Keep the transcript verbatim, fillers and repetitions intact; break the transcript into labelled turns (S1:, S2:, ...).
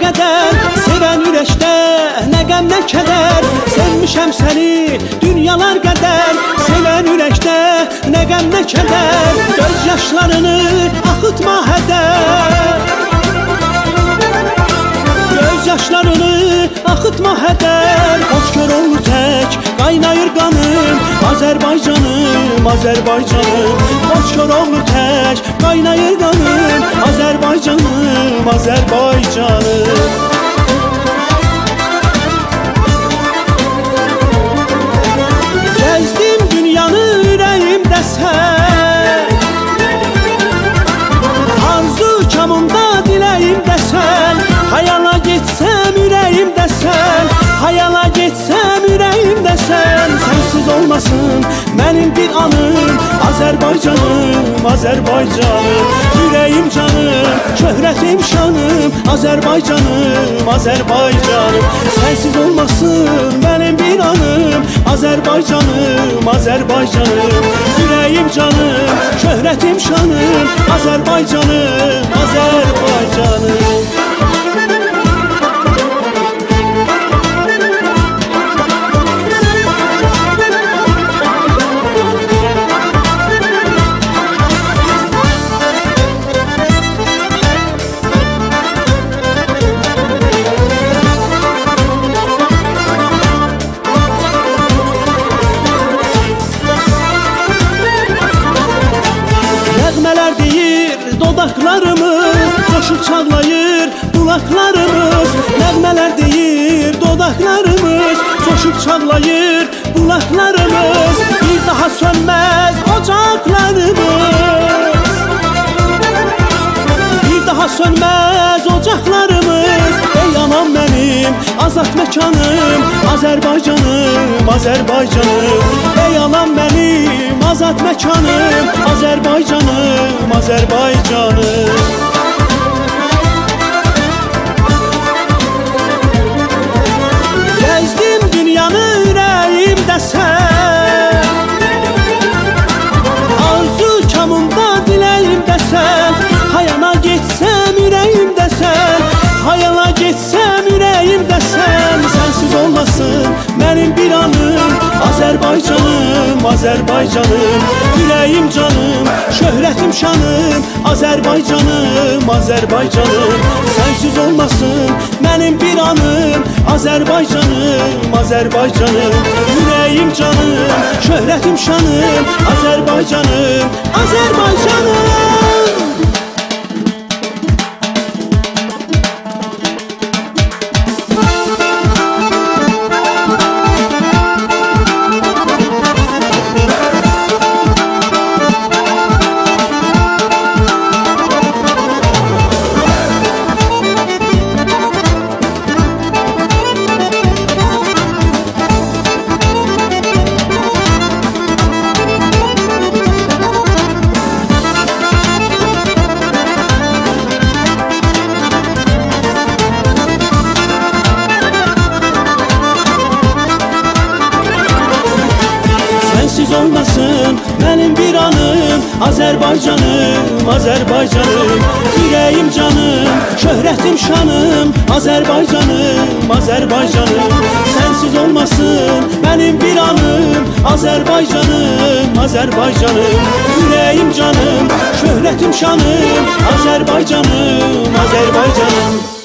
S1: qədər, sevən ürəkdə nə qəm nə kədər. Sevmişəm səni dünyalar qədər, sevən ürəkdə nə qəm nə kədər. Göz yaşlarını axıtma hədər, göz yaşlarını axıtma hədər. Qoz Koroğlu tək qaynayır qanım, Azərbaycanım, Azərbaycanım. Qoz Koroğlu tək qaynayır qanım, Azərbaycanım, Azərbaycanım. Gəzdim dünyanı ürəyimdə sən, arzu kamımda diləyimdə sən. Hayala getsəm ürəyimdə sən, hayala getsəm ürəyimdə sən. Sənsiz olmasın mənim bir anım, Azərbaycanım, Azərbaycanım. Ürəyim canım, şöhrətim şanım, Azərbaycanım, Azərbaycanım. Sənsiz olmasın mənim bir anım, Azərbaycanım, Azərbaycanım. Ürəyim canım, şöhrətim şanım, Azərbaycanım, Azərbaycanım. Nəğmələr deyir dodaqlarımız, coşub çağlayır bulaqlarımız. Nəğmələr deyir dodaqlarımız, coşub çağlayır bulaqlarımız. Bir daha sönməz ocaqlarımız, bir daha sönməz ocaqlarımız. Ey anam mənim, azad məkanım, Azərbaycanım, Azərbaycanım. Ey anam mənim, azad məkanım, Azərbaycanım, Azərbaycanım. Gəzdim dünyanı ürəyimdə sən, arzu kamımda diləyimdə sən. Hayala getsəm ürəyimdə sən, hayala getsəm ürəyimdə sən. Sənsiz olmasın mənim bir anım, Azərbaycanım, Azərbaycanım. Ürəyim canım, şöhrətim şanım, Azərbaycanım, Azərbaycanım. Sənsiz olmasın mənim bir anım, Azərbaycanım, Azərbaycanım. Ürəyim canım, şöhrətim şanım, Azərbaycanım, Azərbaycanım. Sənsiz olmasın mənim bir anım, Azərbaycanım, Azərbaycanım. Ürəyim canım, şöhrətim şanım, Azərbaycanım, Azərbaycanım. Sənsiz olmasın mənim bir anım, Azərbaycanım, Azərbaycanım. Ürəyim canım, şöhrətim şanım, Azərbaycanım, Azərbaycanım.